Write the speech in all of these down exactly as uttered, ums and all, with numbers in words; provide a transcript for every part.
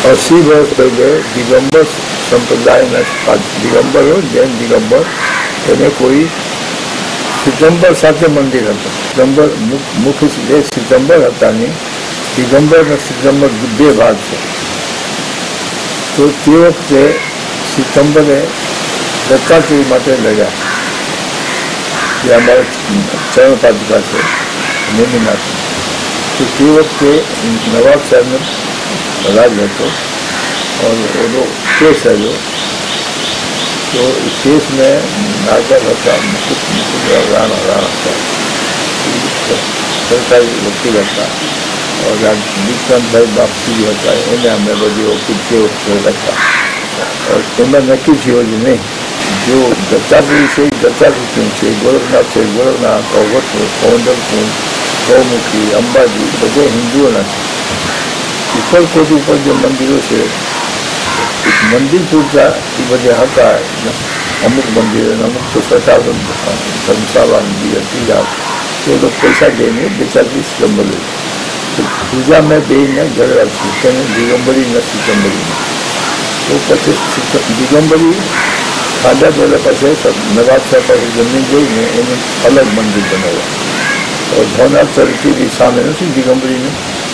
अस्सी वर्ष पहले दिगंबर संप्रदाय में दिगंबर हो जैन दिगंबर એને કોઈ સિતંબર સાથે મંદિર હતું. સિતંબર મુખ્ય જે સિતંબર હતા ને દિગંબર અને સિતંબર બે ભાગ છે. તો તે વખતે સિતંબરે દત્તાત્રેય માટે લડ્યા જે અમારા ચરણ પાદુકા છે નેમિનાથ. તો તે વખતે નવાબ સાહેબનો राज હતો और वो केस है जो तो इस केस में नागर होता मुकुट मुकुट राणा राणा था सरकारी वकील था और विक्रम भाई बापसी जो होता है इन्हें हमें बड़ी वकील के ऊपर रखा और इनमें नक्की थी हो जो नहीं जो दत्तात्रेय से दत्तात्रेय क्यों से गोरखनाथ से गोरखनाथ कौवत कौंडल कुंड गौमुखी अंबाजी बड़े हिंदुओं ने ઉપરકોટ ઉપર જે મંદિરો છે મંદિર પૂરતા એ બધે હતા અમુક મંદિર અમુક તો સટાવન ધર્મશાળા મંદિર ત્રીજા એ લોકો પૈસા દઈને બેચારી સિતંબર તો પૂજા મેં બેને ઝઘડા છું તેને દિગંબરી ને સિતંબરી તો પછી દિગંબરી ખાધા પહેલાં પછી નવાબ સાહેબ પાસે જમીન જોઈને એને અલગ મંદિર બનાવ્યા ભવનાથ તરીકેની સામે નથી દિગંબરીને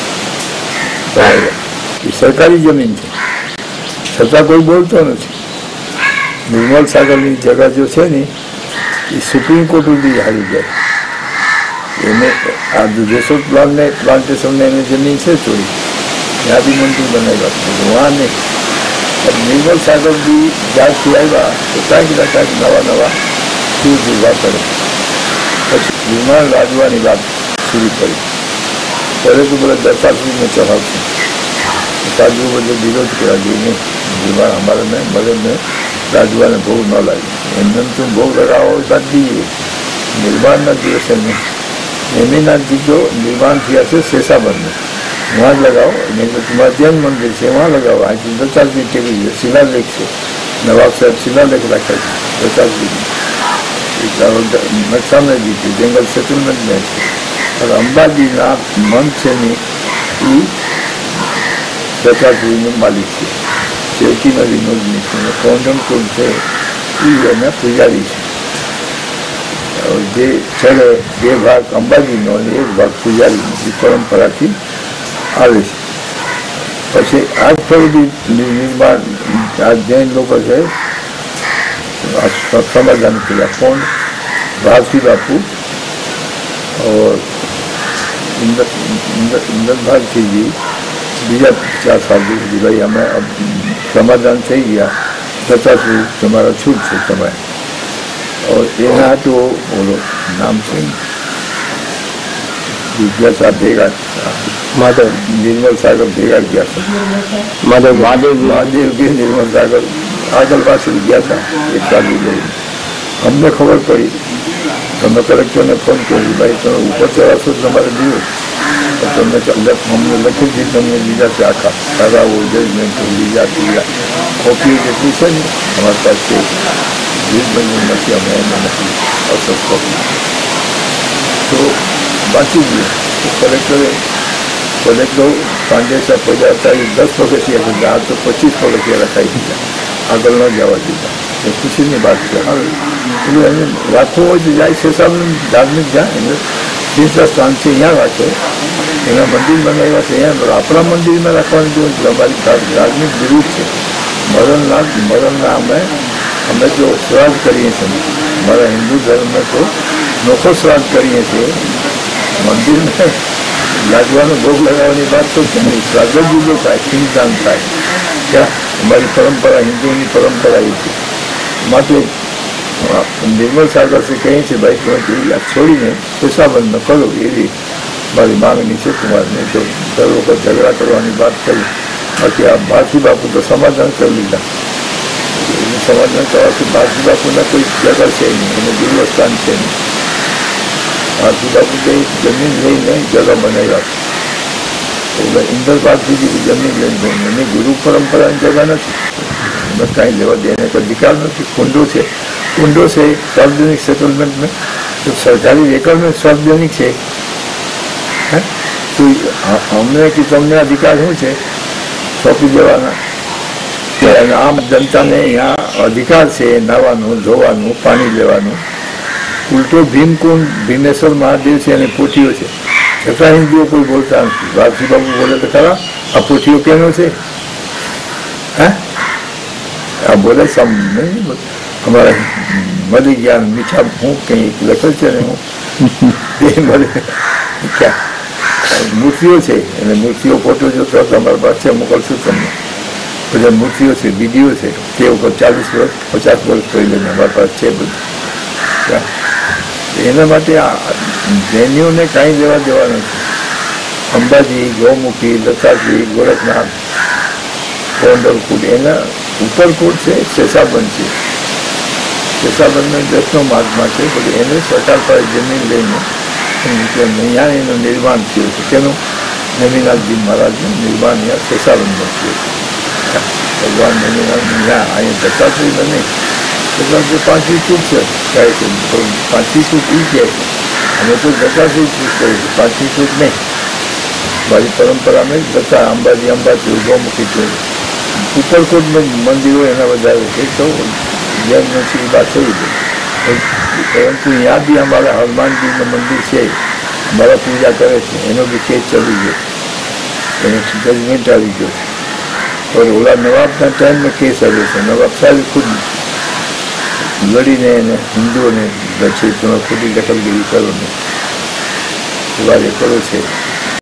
એ સરકારી જમીન છે છતાં કોઈ બોલતો નથી. નિર્મલ સાગરની જગા જો છે ને એ સુપ્રીમ કોર્ટ સુધી હારી જાય એને આ જેસોદ પ્લાનને પ્લાન્ટેશનને એની જમીન છે થોડી ત્યાં બી મંદિર બનાવ્યા વહાં નહીં નિર્મલ સાગર બી જ્યારથી આવ્યા તો કાંઈક ના કાંઈક નવા નવા ચૂર ઉભા કરે પછી વિમાન લાદવાની વાત શરૂ કરી पहले तो बोले दत्तात्रेय में चढ़ाते साधु बोले विरोध करा दिए नहीं विवाह हमारे में बड़े में राजवा ने भोग न लाई एमने तुम भोग लगाओ बात दीजिए निर्माण न दिए से नहीं नेमिनाथ जी जो निर्माण किया से शेषावन में वहाँ लगाओ नहीं तो तुम्हारा जैन मंदिर से वहाँ लगाओ आज दत्तात्रेय के लिए शिलालेख से नवाब साहब शिलालेख रखा दत्तात्रेय नक्शा में दी थी जंगल सेटलमेंट में और अंबाजीना मन से नहीं दत्तात्रेय मालिक है चेटी नदी नोजनी है कौंडम कुंड से ये पुजारी है और जे चढ़े બે ભાગ અંબાજીનો અને એક ભાગ પૂજારીની પરંપરાથી આવે છે. પછી આજ ફરી નિર્માણ આ જૈન લોકો છે સમાધાન કર્યા કોણ ભારતી બાપુ और इंदर इंदर भारती जी बीजा चार साल की भाई हमें अब समाधान थी गया दत्तात्रेय तुम्हारा छूट से समय और एना तो बोलो नाम से जिज्ञासा भेगा माधव निर्मल सागर भेगा गया था माधव महादेव महादेव के निर्मल सागर आगल पास गया था एक साल गई हमने खबर पड़ी तो मैं कलेक्टर ने फोन कर भाई तो ऊपर चढ़ा सो हमारे दिए तो मैं हमने लखी थी तुमने लीजा से आखा सारा वो जजमेंट लीजा दिया कॉपी जेटली है हमारे पास से बीस महीने नहीं हमें नहीं और सब कॉपी तो बाकी दिए तो कलेक्टरे कलेक्टर सांजे से पहुँचाता है दस पगथिया से जहाँ तो पच्चीस पगथिया रखाई दिया आगे न जावा दीदा तो खुशी की बात है हाँ राखो हो तो जाए शेषा धार्मिक जाए तीसरा स्थान से यहाँ राखे एना मंदिर बनाया से यहाँ अपना मंदिर में रखवा जो हमारी धार्मिक विरुद्ध है मरणनाथ मरणना में हमें जो श्राद्ध करिए हमारा हिंदू धर्म में तो नोखो श्राद्ध करिए मंदिर में लाजवा भोग लगाने बात तो क्या नहीं श्राद्ध भी जो था खिंचान था क्या हमारी परंपरा हिंदू की परंपरा ही थी मात्र निर्मल सागर से कहीं से भाई तुम्हें छोड़ी ने पेशाबंद न करो ये मारी मांगनी है तुम्हारे तो दरों का झगड़ा करवानी बात करी बाकी आप भारती बापू तो समाधान कर लीजा समाधान करवा कि भारती बापू ने कोई जगह से नहीं उन्हें दिव्य स्थान से नहीं भारती बापू के जमीन ले नहीं जगह बनाएगा तो इंदर भारती जी की जमीन ले नहीं गुरु परंपरा जगह नहीं बस कहीं लेवा देने का अधिकार नहीं कुंडों से कुंडों से सार्वजनिक सेटलमेंट में तो सरकारी रेकॉर्ड में सार्वजनिक है तो हमने कि तमने अधिकार શું છે સોંપી દેવાના। આમ જનતાને અહીંયા અધિકાર છે નાવાનું, ધોવાનું, પાણી લેવાનું। ઉલટો ભીમકુંડ ભીમેશ્વર મહાદેવ છે અને પોઠીઓ છે, છતાં હિન્દુઓ કોઈ બોલતા નથી। વાઘજી બાબુ બોલે તો ખરા, આ પોઠીઓ કેનો છે? હા, આ બોલે સમ નહીં, અમારા મળી ગયા મીઠા હું કંઈ લખેલ છે ને હું એ મળે ક્યાં મૂર્તિઓ છે, અને મૂર્તિઓ ફોટો જોશો તો અમારા પાસે મોકલશું તમને। બધા મૂર્તિઓ છે, વિડીયો છે, તે ઉપર ચાલીસ વર્ષ પચાસ વર્ષ પહેલાં અમારા પાસે છે બધું। એના માટે આ જૈનીઓને કાંઈ લેવા દેવા નથી। અંબાજી, ગૌમુખી, દત્તાત્રી, ગોરખનાથ, કોંડલકુટ, એના ઉપરકોટ છે શેષાબંધ છે। શેષાબંધનો દસનો માર્ગમાં છે, પછી એને સરકાર પાસે જમીન લઈને અહીંયા એનું નિર્માણ થયું છે। તેનું નેમિનાથજી મહારાજનું નિર્માણ અહીંયા શેષાબંધમાં થયું છે। ભગવાન નેમિનાથ અહીંયા અહીંયા દત્તાત્રી બને દત્તાત્રી પાંચમી ચૂક છે, કહે છે પાંચમી ચૂક એ કહે છે, અમે તો દત્તાત્રી ચૂક કરીએ છીએ, પાંચમી ચૂક નહીં। મારી પરંપરામાં દત્તા અંબાજી અંબાજી ગૌમુખી છે, ઉપરકોટનું મંદિરો એના વધારે છે, તો જૈન નથી વાત થઈ ગઈ। પરંતુ અહીંયા બી અમારા હનુમાનજીનું મંદિર છે, અમારા પૂજા કરે છે, એનો બી કેસ ચલી ગયો, એનો જજમેન્ટ આવી ગયો છે। और ओला नवाबના ટાઈમમાં કેસ આવ્યો છે, નવાબ સાહેબ ખુદ લડીને એને હિન્દુઓને દક્ષિણ ખોટી દખલગીરી કરો ને વાત કરો છે।